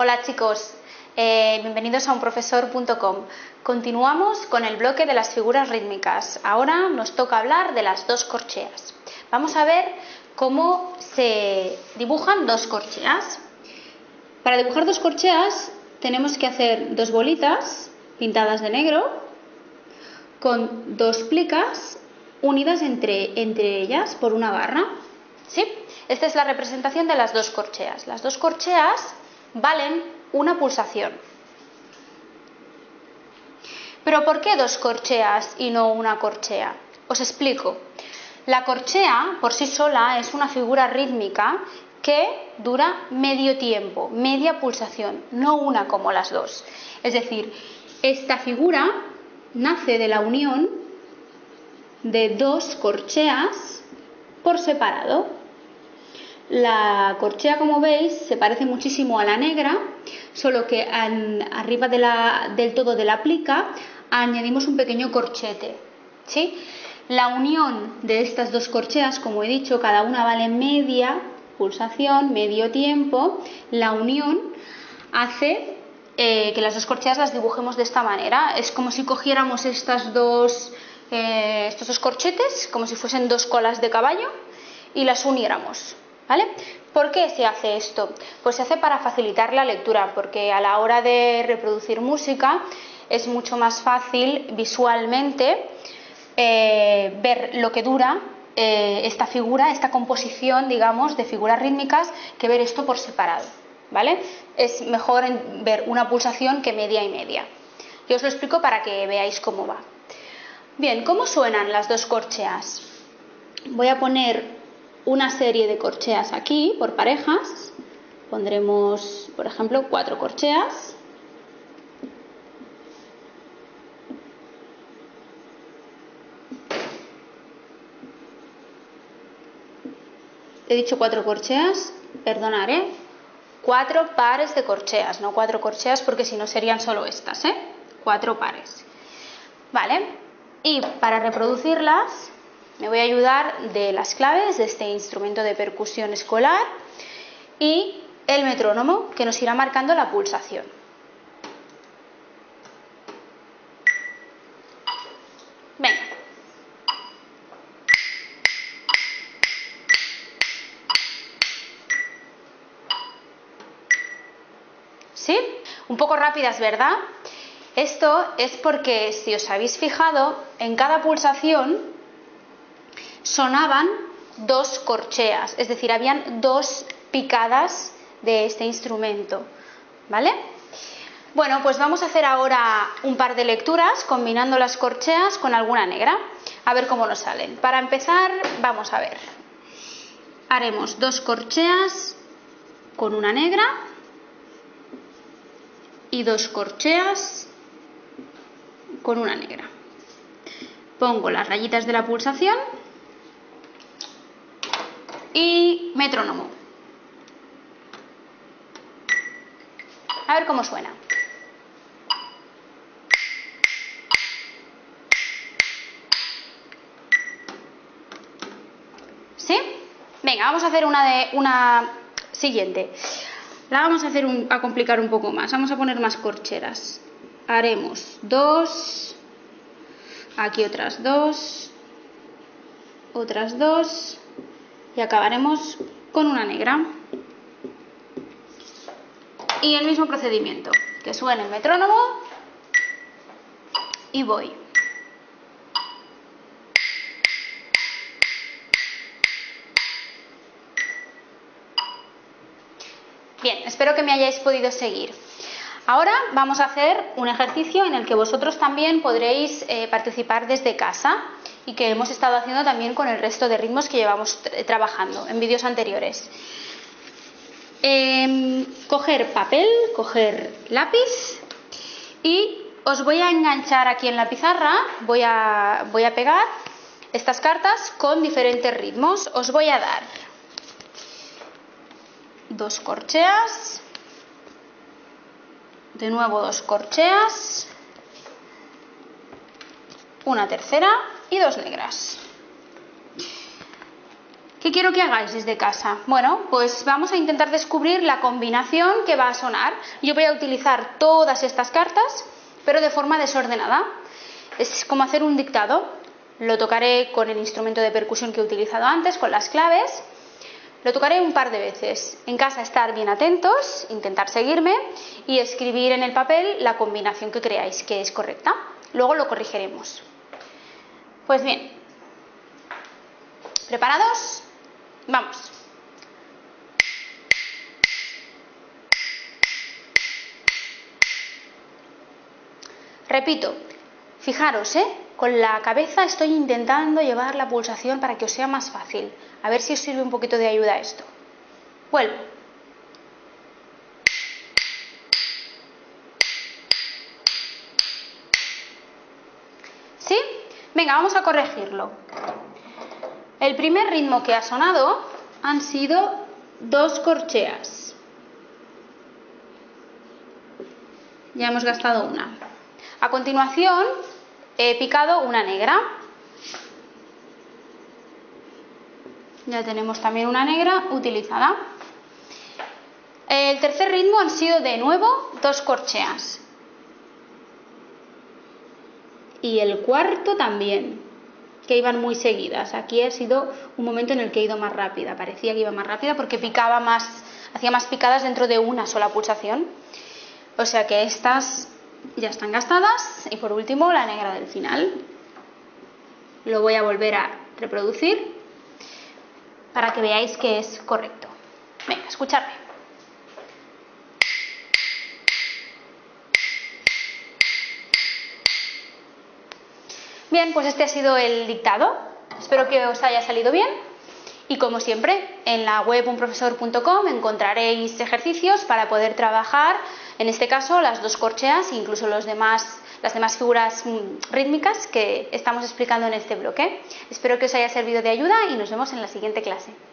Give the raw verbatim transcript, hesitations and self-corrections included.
Hola chicos, eh, bienvenidos a un profesor punto com. Continuamos con el bloque de las figuras rítmicas. Ahora nos toca hablar de las dos corcheas. Vamos a ver cómo se dibujan dos corcheas. Para dibujar dos corcheas tenemos que hacer dos bolitas pintadas de negro con dos plicas unidas entre, entre ellas por una barra. ¿Sí? Esta es la representación de las dos corcheas. Las dos corcheas valen una pulsación. ¿Pero por qué dos corcheas y no una corchea? Os explico. La corchea por sí sola es una figura rítmica que dura medio tiempo, media pulsación, no una como las dos. Es decir, esta figura nace de la unión de dos corcheas por separado. La corchea, como veis, se parece muchísimo a la negra, solo que en, arriba de la, del todo de la plica añadimos un pequeño corchete, ¿sí? La unión de estas dos corcheas, como he dicho, cada una vale media pulsación, medio tiempo. La unión hace eh, que las dos corcheas las dibujemos de esta manera. Es como si cogiéramos estas dos, eh, estos dos corchetes, como si fuesen dos colas de caballo, y las uniéramos. ¿Vale? ¿Por qué se hace esto? Pues se hace para facilitar la lectura, porque a la hora de reproducir música es mucho más fácil visualmente eh, ver lo que dura eh, esta figura, esta composición, digamos, de figuras rítmicas, que ver esto por separado. ¿Vale? Es mejor en ver una pulsación que media y media. Yo os lo explico para que veáis cómo va. Bien, ¿cómo suenan las dos corcheas? Voy a poner una serie de corcheas aquí por parejas. Pondremos, por ejemplo, cuatro corcheas. He dicho cuatro corcheas, perdonad, ¿eh? Cuatro pares de corcheas, no cuatro corcheas, porque si no serían solo estas, ¿eh? Cuatro pares. Vale, y para reproducirlas me voy a ayudar de las claves de este instrumento de percusión escolar y el metrónomo, que nos irá marcando la pulsación. Venga. ¿Sí? Un poco rápidas, ¿verdad? Esto es porque, si os habéis fijado, en cada pulsación sonaban dos corcheas, es decir, habían dos picadas de este instrumento, ¿vale? Bueno, pues vamos a hacer ahora un par de lecturas combinando las corcheas con alguna negra, a ver cómo nos salen. Para empezar, vamos a ver. Haremos dos corcheas con una negra y dos corcheas con una negra. Pongo las rayitas de la pulsación y metrónomo. A ver cómo suena. ¿Sí? Venga, vamos a hacer una de una siguiente. La vamos a hacer un, a complicar un poco más. Vamos a poner más corcheras. Haremos dos, aquí otras dos, otras dos y acabaremos con una negra. Y el mismo procedimiento, que suene el metrónomo y voy. Bien, espero que me hayáis podido seguir. Ahora vamos a hacer un ejercicio en el que vosotros también podréis eh, participar desde casa y que hemos estado haciendo también con el resto de ritmos que llevamos trabajando en vídeos anteriores. Eh, coger papel, coger lápiz y os voy a enganchar aquí en la pizarra, voy a, voy a pegar estas cartas con diferentes ritmos. Os voy a dar dos corcheas, de nuevo dos corcheas, una tercera y dos negras. ¿Qué quiero que hagáis desde casa? Bueno, pues vamos a intentar descubrir la combinación que va a sonar. Yo voy a utilizar todas estas cartas, pero de forma desordenada. Es como hacer un dictado. Lo tocaré con el instrumento de percusión que he utilizado antes, con las claves. Lo tocaré un par de veces. En casa estar bien atentos, intentar seguirme y escribir en el papel la combinación que creáis que es correcta. Luego lo corregiremos. Pues bien, ¿preparados? Vamos. Repito, fijaros, ¿eh? Con la cabeza estoy intentando llevar la pulsación para que os sea más fácil. A ver si os sirve un poquito de ayuda esto. Vuelvo. ¿Sí? Venga, vamos a corregirlo. El primer ritmo que ha sonado han sido dos corcheas. Ya hemos gastado una. A continuación he picado una negra. Ya tenemos también una negra utilizada. El tercer ritmo han sido de nuevo dos corcheas. Y el cuarto también, que iban muy seguidas. Aquí ha sido un momento en el que he ido más rápida. Parecía que iba más rápida porque picaba más, hacía más picadas dentro de una sola pulsación. O sea que estas ya están gastadas. Y por último, la negra del final. Lo voy a volver a reproducir para que veáis que es correcto. Venga, escuchadme. Bien, pues este ha sido el dictado. Espero que os haya salido bien. Y como siempre, en la web un profesor punto com encontraréis ejercicios para poder trabajar, en este caso, las dos corcheas e incluso los demás, las demás figuras rítmicas que estamos explicando en este bloque. Espero que os haya servido de ayuda y nos vemos en la siguiente clase.